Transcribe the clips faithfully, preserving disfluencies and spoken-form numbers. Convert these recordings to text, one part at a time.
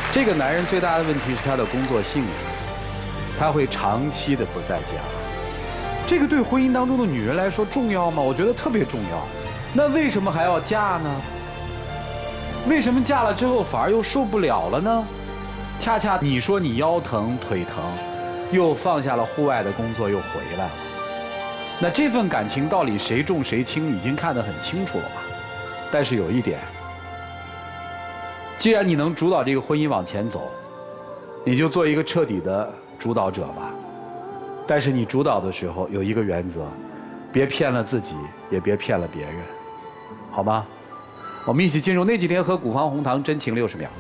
这个男人最大的问题是他的工作性质，他会长期的不在家。这个对婚姻当中的女人来说重要吗？我觉得特别重要。那为什么还要嫁呢？为什么嫁了之后反而又受不了了呢？恰恰你说你腰疼腿疼，又放下了户外的工作又回来了，那这份感情到底谁重谁轻已经看得很清楚了吧？但是有一点，既然你能主导这个婚姻往前走，你就做一个彻底的主导者吧。但是你主导的时候有一个原则，别骗了自己，也别骗了别人，好吗？我们一起进入那几天和古方红糖真情六十秒。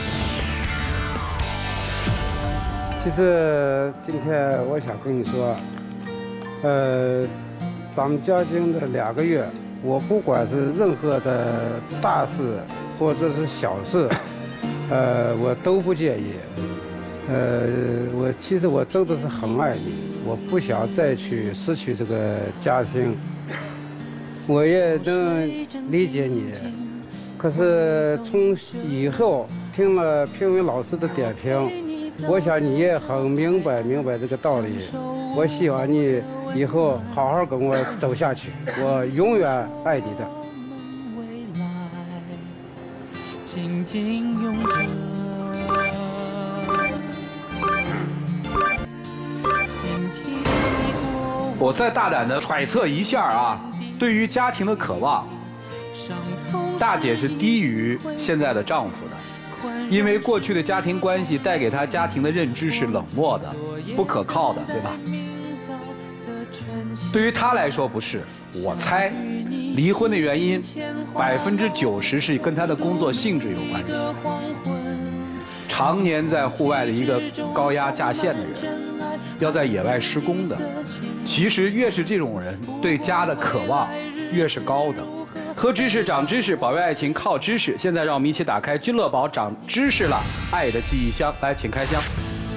其实今天我想跟你说，呃，咱们交经的两个月，我不管是任何的大事或者是小事，呃，我都不介意。呃，我其实我真的是很爱你，我不想再去失去这个家庭。我也能理解你，可是从以后听了评委老师的点评，我想你也很明白明白这个道理。我希望你以后好好跟我走下去，我永远爱你的。紧紧拥着。 我再大胆的揣测一下啊，对于家庭的渴望，大姐是低于现在的丈夫的，因为过去的家庭关系带给她家庭的认知是冷漠的、不可靠的，对吧？对于她来说不是，我猜，离婚的原因百分之九十是跟她的工作性质有关系。常年在户外的一个高压架线的人，要在野外施工的，其实越是这种人，对家的渴望越是高的。喝知识长知识，保卫爱情靠知识。现在让我们一起打开君乐宝长知识了，爱的记忆箱，来，请开箱。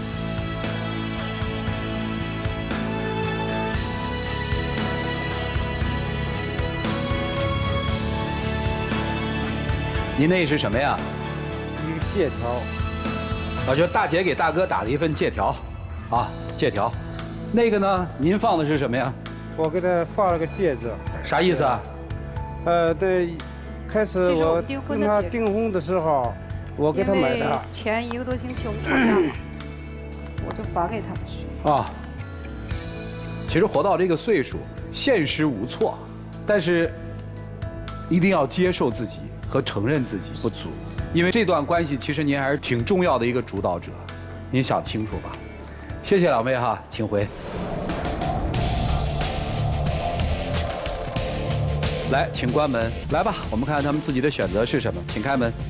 您那是什么呀？ 一个借条。 啊，就大姐给大哥打了一份借条，啊，借条。那个呢？您放的是什么呀？ 我给他放了个戒指。 啥意思啊？ 呃，对，开始我跟他订婚的时候，我给他买的。 前一个多星期我们吵架了，我就发给他。 啊，其实活到这个岁数，现实无错，但是一定要接受自己和承认自己不足，因为这段关系其实您还是挺重要的一个主导者，您想清楚吧。谢谢两位哈，请回。来，请关门。来吧，我们看看他们自己的选择是什么，请开门。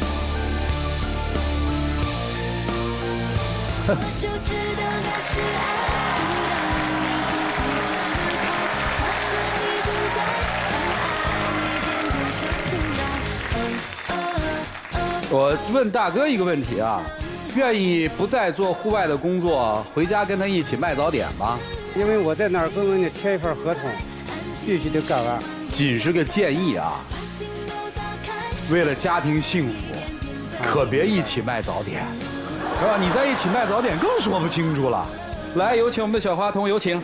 我问大哥一个问题啊，愿意不再做户外的工作，回家跟他一起卖早点吗？ 因为我在那儿跟人家签一份合同，必须得干完。 仅是个建议啊，为了家庭幸福，可别一起卖早点，是吧？你在一起卖早点更说不清楚了。来，有请我们的小花童，有请。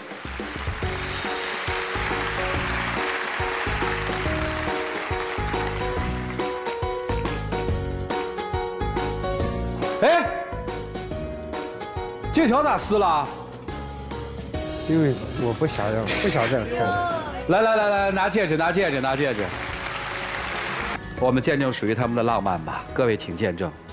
哎，借条咋撕了？ 因为我不想要，不想再开了。 来来来来，拿戒指，拿戒指，拿戒指。我们见证属于他们的浪漫吧，各位请见证。